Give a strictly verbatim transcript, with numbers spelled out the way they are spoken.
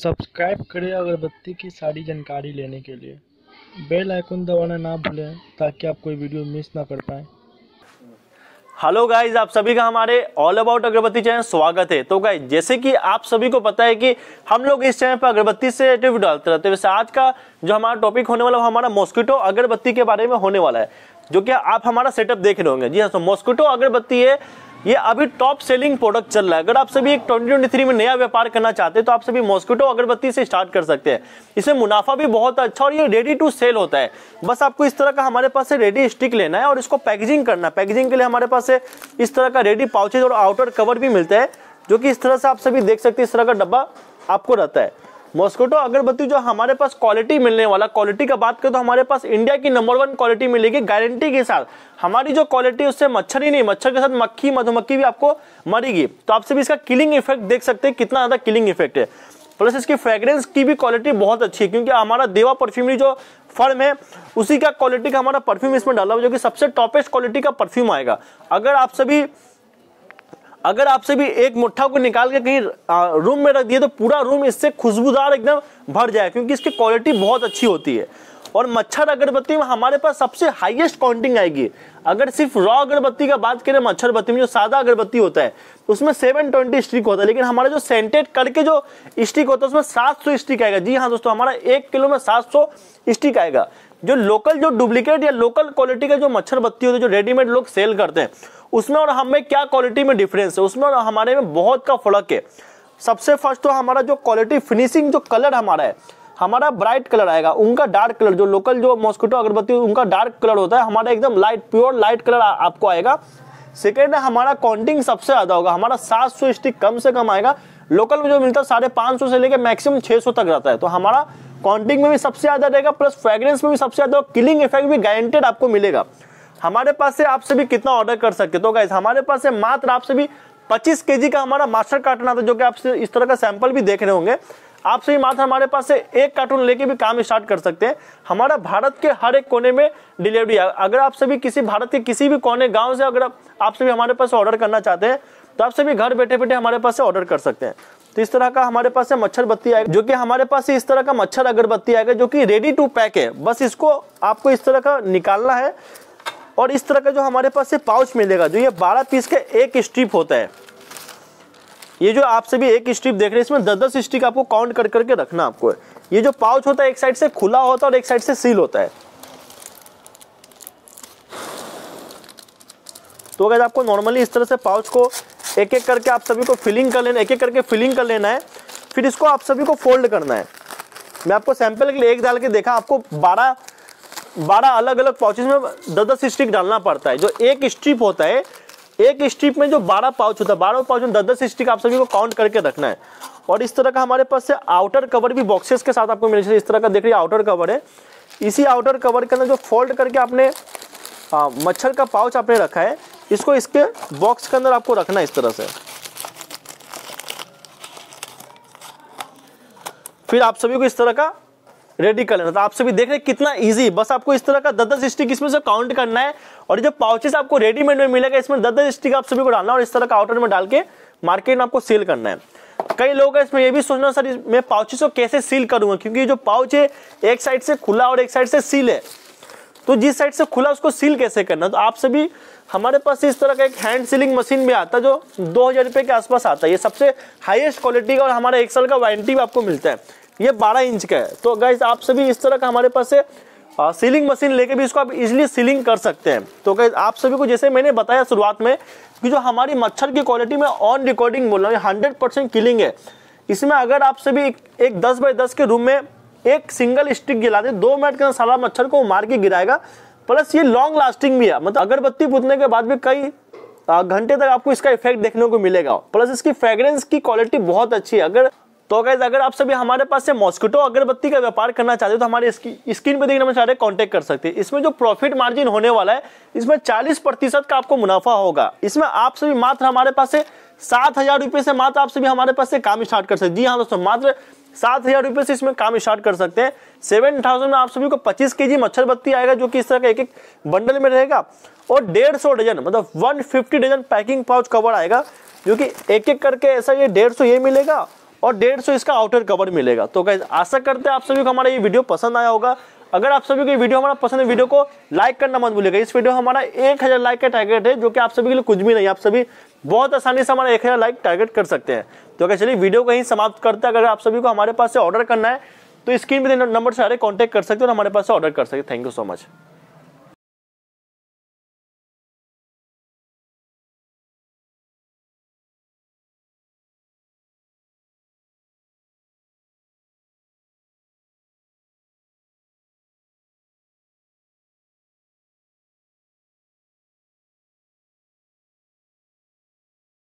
Subscribe करें अगरबत्ती की सारी जानकारी लेने के लिए। बेल आइकन दबाना ना भूलें ताकि आप कोई वीडियो मिस ना कर पाएँ। हेलो गाइज, आप सभी का हमारे ऑल अबाउट अगरबत्ती चैनल स्वागत है। तो गाइज, जैसे कि आप सभी को पता है कि हम लोग इस चैनल पर अगरबत्ती से रिव्यू डालते रहते हैं। वैसे आज का जो हमारा टॉपिक होने वाला है हमारा मॉस्किटो अगरबत्ती के बारे में होने वाला है, जो कि आप हमारा सेटअप देख रहे होंगे। जी हाँ, तो मॉस्किटो अगरबत्ती है, ये अभी टॉप सेलिंग प्रोडक्ट चल रहा है। अगर आप सभी एक ट्वेंटी ट्वेंटी थ्री में नया व्यापार करना चाहते हैं तो आप सभी मॉस्किटो अगरबत्ती से स्टार्ट कर सकते हैं। इसमें मुनाफा भी बहुत अच्छा और ये रेडी टू सेल होता है। बस आपको इस तरह का हमारे पास से रेडी स्टिक लेना है और इसको पैकेजिंग करना है। पैकेजिंग के लिए हमारे पास से इस तरह का रेडी पाउचेज और आउटर कवर भी मिलता है, जो कि इस तरह से आप सभी देख सकते हैं। इस तरह का डब्बा आपको रहता है। मॉस्किटो अगरबत्ती जो हमारे पास क्वालिटी मिलने वाला, क्वालिटी का बात करें तो हमारे पास इंडिया की नंबर वन क्वालिटी मिलेगी गारंटी के साथ। हमारी जो क्वालिटी उससे मच्छर ही नहीं, मच्छर के साथ मक्खी मधुमक्खी भी आपको मरेगी। तो आप सभी इसका किलिंग इफेक्ट देख सकते हैं, कितना ज्यादा किलिंग इफेक्ट है। प्लस इसकी फ्रेग्रेंस की भी क्वालिटी बहुत अच्छी है, क्योंकि हमारा देवा परफ्यूमरी जो फर्म है उसी का क्वालिटी का हमारा परफ्यूम इसमें डाला हुआ, जो कि सबसे टॉपेस्ट क्वालिटी का परफ्यूम आएगा। अगर आप सभी अगर आपसे भी एक मुट्ठा को निकाल के कहीं रूम में रख दिए तो पूरा रूम इससे खुशबूदार एकदम भर जाए, क्योंकि इसकी क्वालिटी बहुत अच्छी होती है। और मच्छर अगरबत्ती में हमारे पास सबसे हाईएस्ट काउंटिंग आएगी। अगर सिर्फ रॉ अगरबत्ती का बात करें, मच्छर बत्ती में जो सादा अगरबत्ती होता है उसमें सेवन ट्वेंटी स्टिक होता है, लेकिन हमारा जो सेंटेड करके जो स्टिक होता है उसमें सात सौ स्टिक आएगा। जी हाँ दोस्तों, हमारा एक किलो में सात सौ स्टिक आएगा। जो लोकल जो डुप्लीकेट या लोकल क्वालिटी का जो मच्छर बत्ती होती है, जो रेडीमेड लोग सेल करते हैं, उसमें और हमें क्या क्वालिटी में डिफरेंस है, उसमें और हमारे में बहुत का फर्क है। सबसे फर्स्ट तो हमारा जो क्वालिटी फिनिशिंग, जो कलर हमारा है, हमारा ब्राइट कलर आएगा। उनका डार्क कलर, जो लोकल जो मॉस्किटो अगरबत्ती उनका डार्क कलर होता है, हमारा एकदम लाइट प्योर लाइट कलर आपको आएगा। सेकेंड है हमारा काउंटिंग सबसे ज्यादा होगा, हमारा सात सौ स्टिक कम से कम आएगा। लोकल में जो मिलता है साढ़े पाँच सौ से लेकर मैक्सिमम छह सौ तक रहता है। तो हमारा काउंटिंग में भी सबसे ज्यादा रहेगा, प्लस फ्रेग्रेंस में भी सबसे ज्यादा, किलिंग इफेक्ट भी गारंटेड आपको मिलेगा। हमारे पास से आप सभी कितना ऑर्डर कर सकते हैं तो गाइस, हमारे पास से मात्र आप सभी पच्चीस केजी का हमारा मास्टर कार्टन आता है, जो कि आप इस तरह का सैंपल भी देख रहे होंगे। आप सभी मात्र हमारे पास से एक कार्टून लेके भी काम स्टार्ट कर सकते हैं। हमारा भारत के हर एक कोने में डिलीवरी है। अगर आप सभी किसी भारत के किसी भी कोने गांव से अगर आप सभी हमारे पास ऑर्डर करना चाहते हैं तो आप सभी घर बैठे बैठे हमारे पास से ऑर्डर कर सकते हैं। तो इस तरह का हमारे पास से मच्छर बत्ती आएगा, जो कि हमारे पास से इस तरह का मच्छर अगरबत्ती आएगा, जो कि रेडी टू पैक है। बस इसको आपको इस तरह का निकालना है और इस तरह का जो हमारे पास से पाउच मिलेगा, जो ये बारह पीस का एक स्ट्रिप होता है। ये जो आप सभी एक स्ट्रिप देख रहे हैं, इसमें दस दस स्टिक आपको काउंट कर करके रखना आपको है। ये जो पाउच होता है एक साइड से खुला होता है और एक साइड से सील होता है। तो अगर आपको नॉर्मली इस तरह से पाउच को एक एक करके आप सभी को फिलिंग कर लेना, एक एक करके फिलिंग कर लेना है। फिर इसको आप सभी को फोल्ड करना है। मैं आपको सैंपल के लिए एक डाल के देखा, आपको बारह बारह अलग अलग पाउचेस में दस दस स्टिक डालना पड़ता है। जो एक स्ट्रिप होता है, एक स्ट्रिप में जो बारह पाउच होता है, बारह पाउच में दस दस स्टिक आप सभी को काउंट करके रखना है। और इस तरह का हमारे पास से आउटर कवर भी बॉक्सेस के साथ आपको मिलेगा। इस तरह का देख रही आउटर कवर है। इसी आउटर कवर के अंदर जो फोल्ड करके आपने आ, मच्छर का पाउच आपने रखा है, इसको इसके बॉक्स के अंदर आपको रखना है इस तरह से। फिर आप सभी को इस तरह का रेडी कर लेना। तो आप सभी देख रहे हैं कितना इजी, बस आपको इस तरह का दस दस स्टिक इसमें से काउंट करना है। और जो पाउचेस आपको रेडीमेड में मिलेगा, इसमें दस दस स्टिक आप सभी को डालना है और इस तरह का आउटर में डाल के मार्केट में आपको सील करना है। कई लोग इसमें ये भी सोचना, सर मैं पाउचेस को कैसे सील करूंगा, क्योंकि जो पाउच है एक साइड से खुला और एक साइड से सील है। तो जिस साइड से खुला उसको सील कैसे करना, तो आप सभी हमारे पास इस तरह का एक हैंड सीलिंग मशीन भी आता है, जो दो हजार रुपए के आसपास आता है। ये सबसे हाईएस्ट क्वालिटी का और हमारा एक साल का वारंटी भी आपको मिलता है। ये बारह इंच का है। तो गाइस आप सभी इस तरह का हमारे पास से सीलिंग मशीन लेके भी इसको आप इजीली सीलिंग कर सकते हैं। तो गाइस आप सभी को जैसे मैंने बताया शुरुआत में कि जो हमारी मच्छर की क्वालिटी में ऑन रिकॉर्डिंग बोल रहा हूँ, हंड्रेड परसेंट किलिंग है। इसमें अगर आप सभी एक, एक दस बाई दस के रूम में एक सिंगल स्टिक गिरा दे, दो मिनट के अंदर सारा मच्छर को मार के गिराएगा। प्लस ये लॉन्ग लास्टिंग भी है, मतलब अगरबत्ती बुझने के बाद भी कई घंटे तक आपको इसका इफेक्ट देखने को मिलेगा। प्लस इसकी फ्रेग्रेंस की क्वालिटी बहुत अच्छी है। अगर तो गाइस अगर आप सभी हमारे पास से मॉस्किटो अगरबत्ती का व्यापार करना चाहते हो तो हमारे स्क्रीन पे देखने में चाहते कांटेक्ट कर सकते हैं। इसमें जो प्रॉफिट मार्जिन होने वाला है, इसमें चालीस प्रतिशत का आपको मुनाफा होगा। इसमें आप सभी मात्र हमारे पास से सात हजार रुपए से मात्र आप सभी हमारे पास से काम स्टार्ट कर सकते हैं। जी हाँ दोस्तों, मात्र सात हजार रुपए से इसमें काम स्टार्ट कर सकते हैं। सेवन थाउजेंड में आप सभी को पच्चीस केजी मच्छर बत्ती आएगा, जो कि इस तरह का एक एक बंडल में रहेगा। और डेढ़ सौ डजन मतलब one fifty dozen packing pouch cover आएगा, जो कि एक एक करके ऐसा ये डेढ़ सौ ये मिलेगा और डेढ़ सौ इसका आउटर कवर मिलेगा। तो गाइस आशा करते हैं आप सभी को हमारा ये वीडियो पसंद आया होगा। अगर आप सभी को ये वीडियो हमारा पसंद है, वीडियो को लाइक करना मत भूलिएगा। इस वीडियो हमारा एक हजार लाइक का टारगेट है, जो कि आप सभी के लिए कुछ भी नहीं, आप सभी बहुत आसानी से हमारा एक हजार लाइक टारगेट कर सकते हैं। तो अगर चलिए वीडियो को यहीं समाप्त करते हैं। अगर आप सभी को हमारे पास से ऑर्डर करना है तो स्क्रीन पे नंबर से सारे कॉन्टैक्ट कर सकते हो और हमारे पास से ऑर्डर कर सकते हैं। Thank you so much.